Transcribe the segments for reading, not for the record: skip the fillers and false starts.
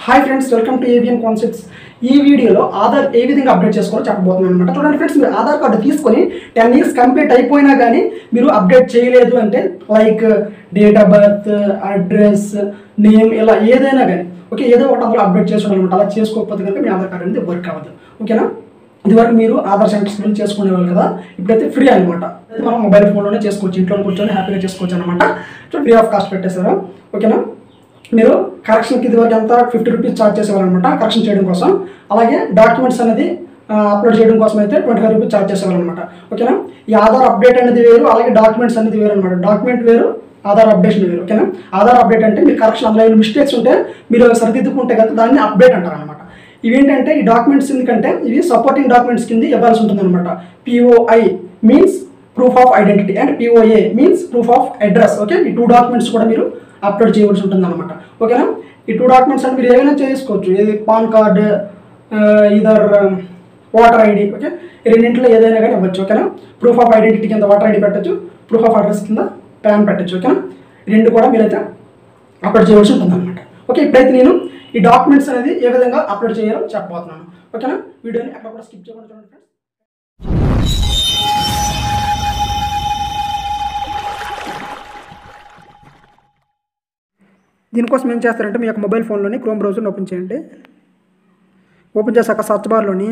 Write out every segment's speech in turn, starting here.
Hi friends, welcome to AVN concepts. ఈ వీడియోలో ఆధార్ ఏ విధంగా అప్డేట్ చేసుకోవాలో చెప్పబోతున్నాను అనమాట. చూడండి ఫ్రెండ్స్, మీరు ఆధార్ కార్డు తీసుకొని 10 years కంప్లీట్ అయిపోయినా కానీ మీరు అప్డేట్ చేయలేదు అంటే like date of birth, address, name ఇలా ఏదైనా కానీ ఓకే ఏదో ఒకటి అందులో అప్డేట్ చేసుకోవాలి అనమాట. అలా చేసుకోకపోతే కనుక మీ ఆధార్ కార్డు అనేది వర్క్ అవ్వదు. ఓకేనా? ఇదివరకు మీరు ఆధార్ సెంటర్స్ వెళ్ళి చేసుకునేవాళ్ళు కదా, ఇప్పుడైతే ఫ్రీ అనమాట. మనం మొబైల్ ఫోన్లోనే చేసుకోవచ్చు, ఇంట్లో కూర్చొని హ్యాపీగా చేసుకోవచ్చు అనమాట. ఫ్రీ ఆఫ్ కాస్ట్ పెట్టేశారు. ఓకేనా? మీరు కరెక్షన్కి ఇదివరకు ఎంత 50 rupees ఛార్జ్ చేసేవాళ్ళు అనమాట కరెక్షన్ చేయడం కోసం. అలాగే డాక్యుమెంట్స్ అనేది అప్లోడ్ చేయడం కోసం అయితే 25 rupees ఛార్జ్ చేసేవాళ్ళు అనమాట. ఓకేనా? ఈ ఆధార్ అప్డేట్ అనేది వేరు, అలాగే డాక్యుమెంట్స్ అనేది వేరు అనమాట. డాక్యుమెంట్ వేరు, ఆధార్ అప్డేషన్ వేరు. ఓకేనా? ఆధార్ అప్డేట్ అంటే మీరు కరెక్షన్ అందులో మిస్టేక్స్ ఉంటే మీరు సరిదిద్దుకుంటే కదా దాన్ని అప్డేట్ అంటారు అనమాట. ఇవేంటంటే ఈ డాక్యుమెంట్స్ ఎందుకంటే ఇవి సపోర్టింగ్ డాక్యుమెంట్స్ కింద ఇవ్వాల్సి ఉంటుంది అనమాట. POI means proof of identity and POA means proof of address. Okay, ఈ 2 డాక్యుమెంట్స్ కూడా మీరు అప్లోడ్ చేయవలసి ఉంటుంది అనమాట. ఓకేనా? ఈ 2 డాక్యుమెంట్స్ అంటే మీరు ఏమైనా చేసుకోవచ్చు. ఏది PAN card, either voter ID. Okay, ఈ రెండింటిలో ఏదైనా కానీ ఇవ్వచ్చు. ఓకేనా? ప్రూఫ్ ఆఫ్ ఐడెంటిటీ కింద ఓటర్ ID పెట్టచ్చు, ప్రూఫ్ ఆఫ్ అడ్రస్ కింద పాన్ పెట్టచ్చు. ఓకేనా? ఈ రెండు కూడా మీరైతే అప్లోడ్ చేయవలసి ఉంటుంది అనమాట. ఓకే, ఇప్పుడైతే నేను ఈ డాక్యుమెంట్స్ అనేది ఏ విధంగా అప్లోడ్ చేయాలో చెప్పబోతున్నాను. ఓకేనా? వీడియోని అక్కడ కూడా స్కిప్ చేయకుండా చూడండి ఫ్రెండ్స్. దీనికోసం ఏం చేస్తారంటే మీ యొక్క మొబైల్ ఫోన్లోని క్రోమ్ బ్రౌజర్ని ఓపెన్ చేయండి. ఓపెన్ చేశాక సర్చ్ బార్లోని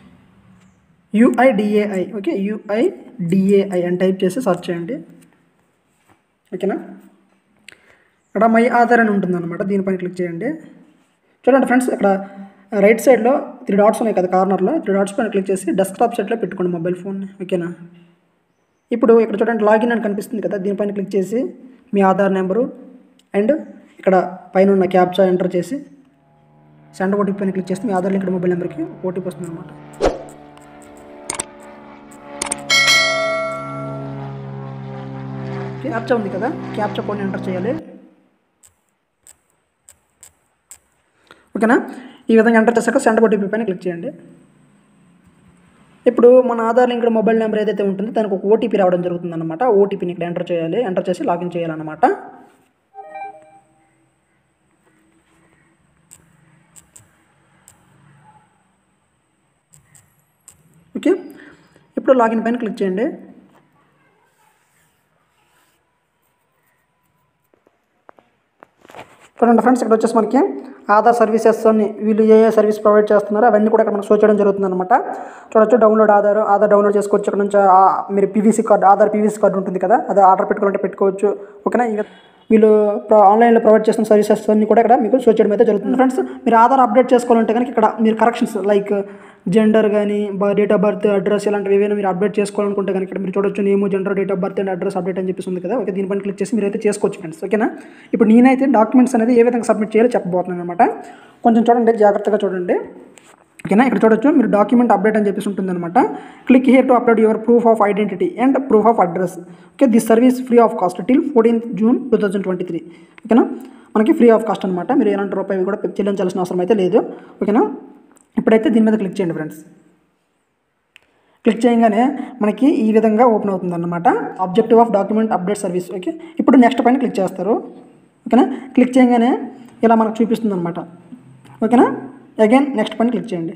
UIDAI ఓకే UIDAI అని టైప్ చేసి సర్చ్ చేయండి. ఓకేనా? ఇక్కడ మై ఆధార్ అని ఉంటుందన్నమాట, దీనిపైన క్లిక్ చేయండి. చూడండి ఫ్రెండ్స్, ఇక్కడ రైట్ సైడ్లో 3 dots ఉన్నాయి కదా, కార్నర్లో 3 dots పైన క్లిక్ చేసి డెస్క్టాప్ సెట్లో పెట్టుకోండి మొబైల్ ఫోన్ని. ఓకేనా? ఇప్పుడు ఇక్కడ చూడండి లాగిన్ అని కనిపిస్తుంది కదా, దీనిపైన క్లిక్ చేసి మీ ఆధార్ నెంబరు అండ్ ఇక్కడ పైన ఉన్న క్యాప్చా ఎంటర్ చేసి సెండ్ OTP పైన క్లిక్ చేస్తే మీ ఆధార్ లింక్ మొబైల్ నెంబర్కి OTP వస్తుంది అనమాట. క్యాప్చా ఉంది కదా, క్యాప్చా కోడ్ని ఎంటర్ చేయాలి. ఓకేనా? ఈ విధంగా ఎంటర్ చేశాక సెండ్ OTP పైన క్లిక్ చేయండి. ఇప్పుడు మన ఆధార్ లింక్ మొబైల్ నెంబర్ ఏదైతే ఉంటుందో దానికి ఒక OTP రావడం జరుగుతుంది అనమాట. OTPని ఇక్కడ ఎంటర్ చేయాలి, ఎంటర్ చేసి లాగిన్ చేయాలన్నమాట. ఓకే, ఇప్పుడు లాగిన్ పైన క్లిక్ చేయండి. చూడండి ఫ్రెండ్స్, ఇక్కడ వచ్చేసి మనకి ఆధార్ సర్వీసెస్ అన్ని వీళ్ళు ఏ సర్వీస్ ప్రొవైడ్ చేస్తున్నారో అవన్నీ కూడా ఇక్కడ మనకు షో చేయడం జరుగుతుంది అనమాట. చూడొచ్చు, డౌన్లోడ్ ఆధార్ డౌన్లోడ్ చేసుకోవచ్చు. ఇక్కడ నుంచి మీరు PVC card, Aadhaar PVC card ఉంటుంది కదా, అది ఆర్డర్ పెట్టుకోవాలంటే పెట్టుకోవచ్చు. ఓకేనా? వీళ్ళు ఆన్లైన్లో ప్రొవైడ్ చేస్తున్న సర్వీసెస్ అన్ని కూడా ఇక్కడ మీకు షో చేయడం అయితే జరుగుతుంది. ఫ్రెండ్స్, మీరు ఆధార్ అప్డేట్ చేసుకోవాలంటే కనుక ఇక్కడ మీరు కరెక్షన్స్ లైక్ జెండర్ కానీ డేట్ ఆఫ్ బర్త్, అడ్రస్ ఇలాంటివి ఏవైనా మీరు అప్డేట్ చేసుకోవాలనుకుంటే కనుక ఇక్కడ మీరు చూడొచ్చు name, gender, date of birth and address update అని చెప్పేసి ఉంది కదా. ఓకే, దీనిపైన క్లిక్ చేసి మీరైతే చేసుకోవచ్చు ఫ్రెండ్స్. ఓకేనా? ఇప్పుడు నేనైతే డాక్యుమెంట్స్ అనేది ఏ విధంగా సబ్మిట్ చేయాలో చెప్పబోతున్నాను అనమాట. కొంచెం చూడండి, జాగ్రత్తగా చూడండి. ఓకేనా? ఇక్కడ చూడొచ్చు మీరు డాక్యుమెంట్ అప్డేట్ అని చెప్పేసి ఉంటుంది అనమాట. Click here to upload your proof of identity and proof of address. Okay, this service free of cost till 14th June 2023. ఓకేనా? మనకి ఫ్రీ ఆఫ్ కాస్ట్ అనమాట. మీరు ఎలాంటి రూపాయి కూడా చెల్లించాల్సిన అవసరం అయితే లేదు. ఓకేనా? ఇప్పుడైతే దీని మీద క్లిక్ చేయండి ఫ్రెండ్స్. క్లిక్ చేయగానే మనకి ఈ విధంగా ఓపెన్ అవుతుంది అన్నమాట, objective of document update service. Okay, ఇప్పుడు నెక్స్ట్ పైన క్లిక్ చేస్తారు. ఓకేనా? క్లిక్ చేయగానే ఇలా మనకు చూపిస్తుంది అనమాట. ఓకేనా? అగైన్ నెక్స్ట్ పైన క్లిక్ చేయండి.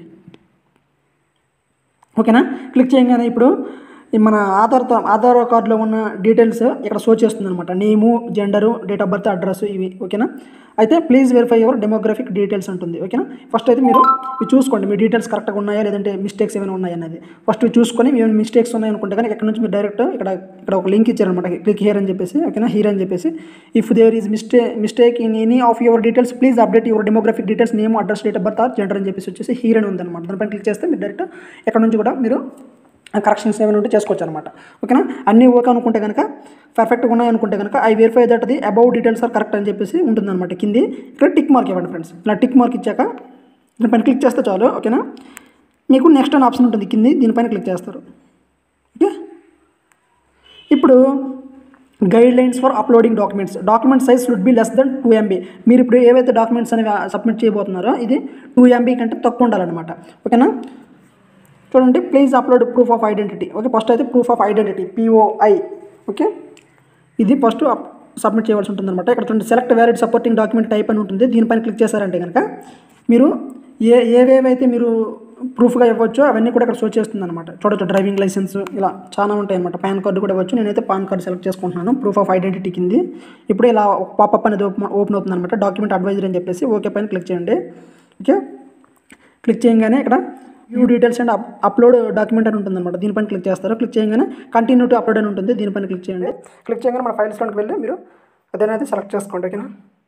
ఓకేనా? క్లిక్ చేయగానే ఇప్పుడు మన ఆధార్ కార్డులో ఉన్న డీటెయిల్స్ ఇక్కడ షో చేస్తుంది అనమాట. Name, gender, date of birth, address ఇవి. ఓకేనా? అయితే please verify your demographic details ఉంటుంది. ఓకేనా? ఫస్ట్ అయితే మీరు ఇవి చూసుకోండి, మీ డీటెయిల్స్ కరెక్ట్గా ఉన్నాయా లేదంటే మిస్టేక్స్ ఏమైనా ఉన్నాయా అనేది ఫస్ట్ చూసుకొని ఏమైనా మిస్టేక్స్ ఉన్నాయనుకుంటే కానీ ఇక్కడ నుంచి మీరు డైరెక్ట్ ఇక్కడ ఒక లింక్ ఇచ్చారనమాట, క్లిక్ హియర్ అని చెప్పేసి. ఓకేనా? హియర్ అని చెప్పేసి if there is mistake in any of your details please update your demographic details name, address, date of birth or gender అని చెప్పేసి వచ్చేసి హియర్ అని ఉందన్నమాట. దానిపైన క్లిక్ చేస్తే మీరు డైరెక్ట్ ఇక్కడ నుంచి కూడా మీరు కరెక్షన్స్ ఏమైనా ఉంటే చేసుకోవచ్చు అనమాట. ఓకేనా? అన్నీ ఓకే అనుకుంటే కనుక, పర్ఫెక్ట్గా ఉన్నాయనుకుంటే కనుక I verify that the above details are correct అని చెప్పేసి ఉంటుందన్నమాట. కింది ఇక్కడ టిక్ మార్క్ ఇవ్వండి ఫ్రెండ్స్. ఇలా టిక్ మార్క్ ఇచ్చాక దీనిపైన క్లిక్ చేస్తే చాలు. ఓకేనా? మీకు నెక్స్ట్ అనే ఆప్షన్ ఉంటుంది కింది, దీనిపైన క్లిక్ చేస్తారు. ఓకే, ఇప్పుడు guidelines for uploading document size should be less than 2 MB. మీరు ఇప్పుడు ఏవైతే డాక్యుమెంట్స్ అనేవి సబ్మిట్ చేయబోతున్నారో ఇది 2 MB కంటే తక్కువ ఉండాలన్నమాట. ఓకేనా? చూడండి, please upload proof of identity. Okay, first అయితే proof of identity POI. Okay, ఇది ఫస్ట్ సబ్మిట్ చేయవలసి ఉంటుందన్నమాట. ఇక్కడ చూడండి select valid supporting document type అని ఉంటుంది. దీనిపైన క్లిక్ చేశారంటే కనుక మీరు ఏవేవైతే మీరు ప్రూఫ్గా ఇవ్వచ్చో అవన్నీ కూడా ఇక్కడ షో చేస్తుంది అనమాట. చూడొచ్చు డ్రైవింగ్ లైసెన్స్ ఇలా చాలా ఉంటాయి అనమాట. పాన్ కార్డు కూడా ఇవ్వచ్చు. నేనైతే పాన్ కార్డు సెలెక్ట్ చేసుకుంటున్నాను. ప్రూఫ్ ఆఫ్ ఐడెంటిటీ కింది ఇప్పుడు ఇలా పాపప్ అనేది ఓపెన్ అవుతుంది అనమాట. డాక్యుమెంట్ అడ్వైజరీ అని చెప్పేసి ఓకే పైన క్లిక్ చేయండి. ఓకే, క్లిక్ చేయగానే ఇక్కడ view details and upload document అని ఉంటుంది అనమాట. దీనిపైన క్లిక్ చేస్తారు. క్లిక్ చేయగానే కంటిన్యూ టు అప్లోడ్ అని ఉంటుంది. దీనిపైన క్లిక్ చేయండి. క్లిక్ చేయగానే మన ఫైల్స్లోకి వెళ్ళి మీరు అదేనైతే సెలెక్ట్ చేసుకోండి. ఓకేనా,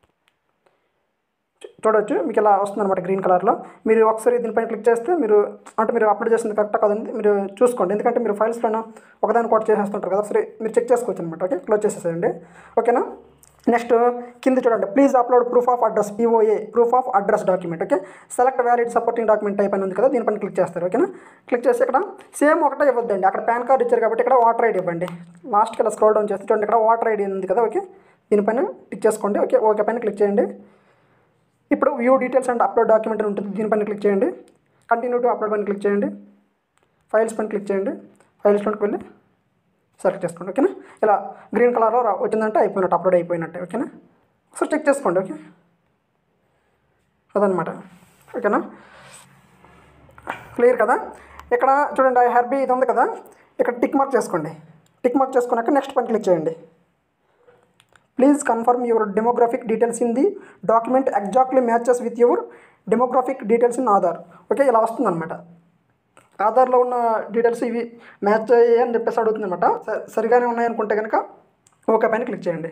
చూడవచ్చు మీకు ఇలా వస్తుంది అనమాట గ్రీన్ కలర్లో. మీరు ఒకసారి దీనిపైన క్లిక్ చేస్తే మీరు అప్లోడ్ చేసింది కరెక్టా కదండి మీరు చూసుకోండి. ఎందుకంటే మీరు ఫైల్స్లో ఒకదాని కోట్ చేసేస్తుంటారు కదా, సరే మీరు చెక్ చేసుకోవచ్చు అనమాట. ఓకే, క్లోజ్ చేసేసేయండి. ఓకేనా, నెక్స్ట్ కింద చూడండి please upload proof of address POA proof of address document. Okay, select valid supporting document type అని ఉంది కదా, దీనిపైన క్లిక్ చేస్తారు. ఓకేనా, క్లిక్ చేసి ఇక్కడ సేమ్ ఒకటే ఇవ్వద్దండి. అక్కడ పాన్ కార్డ్ ఇచ్చారు కాబట్టి ఇక్కడ ఓటర్ ఐడి ఇవ్వండి. లాస్ట్కి ఇలా స్క్రోల్ డౌన్ చేస్తే చూడండి ఇక్కడ ఓటర్ ఐడి ఉంది కదా. ఓకే, దీనిపైన క్లిక్ చేసుకోండి. ఓకే పైన క్లిక్ చేయండి. ఇప్పుడు view details and upload document ఉంటుంది. దీనిపైన క్లిక్ చేయండి. కంటిన్యూ టు అప్లోడ్ పైన క్లిక్ చేయండి. ఫైల్స్ పైన క్లిక్ చేయండి. ఫైల్స్లోకి వెళ్ళి సెలెక్ట్ చేసుకోండి. ఓకేనా, ఇలా గ్రీన్ కలర్లో వచ్చిందంటే అయిపోయినట్టు, అప్లోడ్ అయిపోయినట్టే. ఓకేనా, ఒకసారి చెక్ చేసుకోండి. ఓకే, అదనమాట. ఓకేనా, క్లియర్ కదా. ఇక్కడ చూడండి ఐఆర్బీ ఇది ఉంది కదా, ఇక్కడ టిక్ మార్క్ చేసుకోండి. టిక్ మార్క్ చేసుకున్నాక నెక్స్ట్ పైన క్లిక్ చేయండి. Please confirm your demographic details in the document exactly matches with your demographic details in Aadhaar. Okay, ఇలా వస్తుంది అనమాట. ఆధార్లో ఉన్న డీటెయిల్స్ ఇవి మ్యాచ్ అయ్యాయి అని చెప్పేసి అడుగుతుంది అనమాట. సరిగానే ఉన్నాయనుకుంటే కనుక ఓకే పైన క్లిక్ చేయండి.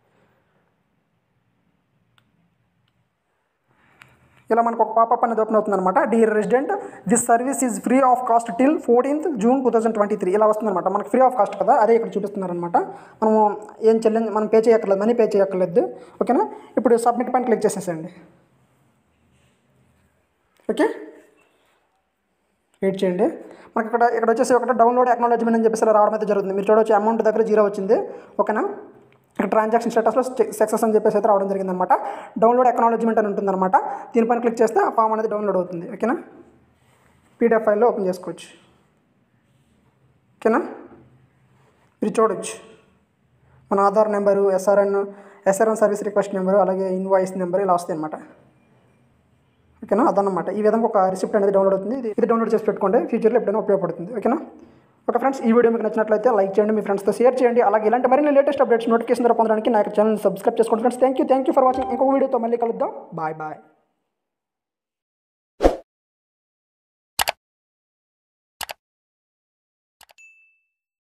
ఇలా మనకు ఒక పాపప్ అనేది ఓపెన్ అవుతుంది అనమాట. Dear resident, this service is free of cost till 14th June 2023. ఇలా వస్తుంది అనమాట. మనకు ఫ్రీ ఆఫ్ కాస్ట్ కదా, అదే ఇక్కడ చూపిస్తున్నారనమాట. మనము మనం పే చేయక్కర్లేదు, మనీ పే చేయక్కర్లేదు. ఓకేనా, ఇప్పుడు సబ్మిట్ పైన క్లిక్ చేసేసండి. ఓకే, వెయిట్ చేయండి. మనకి ఇక్కడ వచ్చేసి ఒకటి డౌన్లోడ్ అక్నాలెడ్జ్మెంట్ అని చెప్పేసి ఇలా రావడం అయితే జరుగుతుంది. మీరు చూడవచ్చు అమౌంట్ దగ్గర 0 వచ్చింది. ఓకేనా, ఇక్కడ ట్రాన్సాక్షన్ స్టేటస్లో సక్సెస్ అని చెప్పేసి అయితే రావడం జరిగిందనమాట. డౌన్లోడ్ అక్నాలెడ్జ్మెంట్ అని ఉంటుందన్నమాట. దీనిపైన క్లిక్ చేస్తే ఆ ఫామ్ అనేది డౌన్లోడ్ అవుతుంది. ఓకేనా, PDF ఫైల్లో ఓపెన్ చేసుకోవచ్చు. ఓకేనా, మీరు చూడవచ్చు మన Aadhaar number, SRN service request number, అలాగే ఇన్వాయిస్ నెంబరు ఇలా వస్తాయి అనమాట. ఓకేనా, అదనమాట. ఈ విధంగా ఒక రిసిప్ట్ అనేది డౌన్లోడ్ అవుతుంది. ఇది డౌన్లోడ్ చేసి పెట్టుకోండి, ఫ్యూచర్లో ఎప్పుడైనా ఉపయోగపడుతుంది. ఓకేనా, ఓకే ఫ్రెండ్స్, ఈ వీడియో మీకు నచ్చినట్లయితే లైక్ చేయండి, మీ ఫ్రెండ్స్తో షేర్ చేయండి. అలాగే ఇలాంటి మరిన్ని లేటెస్ట్ అప్డేట్స్ నోటిఫికేషన్ ద్వారా పొందడానికి నా ఛానల్ సబ్స్క్రైబ్ చేసుకోండి friends. Thank you for watching. ఇంకొక వీడియోతో మళ్ళీ కలుద్దాం. బాయ్.